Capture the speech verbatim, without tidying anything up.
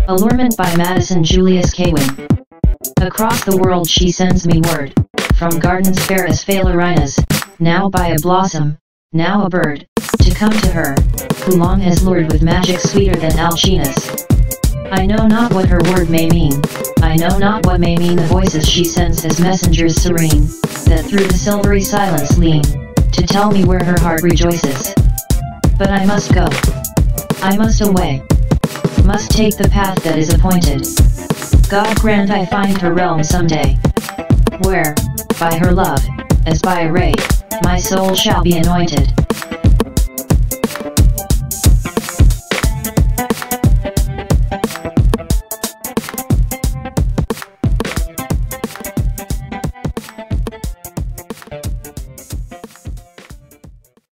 Allurement by Madison Julius Kawin. Across the world she sends me word, from gardens fair as Phalerinas, now by a blossom, now a bird, to come to her, who long has lured with magic sweeter than Alcinous. I know not what her word may mean, I know not what may mean the voices she sends as messengers serene, that through the silvery silence lean, to tell me where her heart rejoices. But I must go. I must away. Must take the path that is appointed. God grant I find her realm someday, where, by her love, as by a ray, my soul shall be anointed.